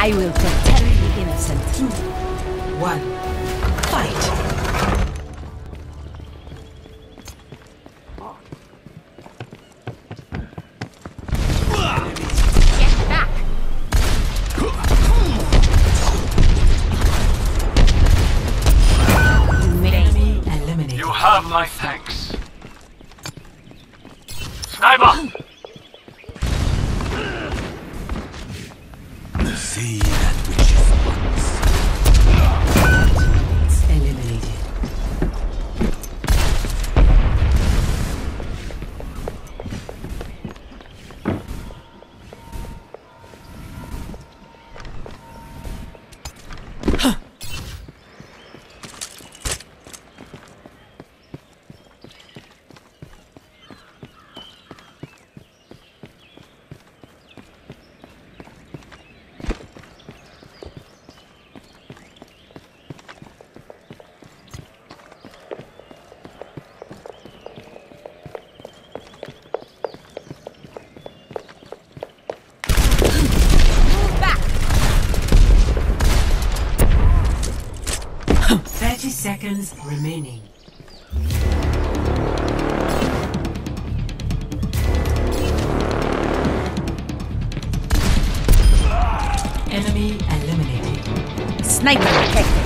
I will protect the innocent. 2, 1, fight! Get back! Enemy eliminated. You have my thanks. Sniper! See that which is once. Eliminated. Move back! 30 seconds remaining. Enemy eliminated. Sniper detected.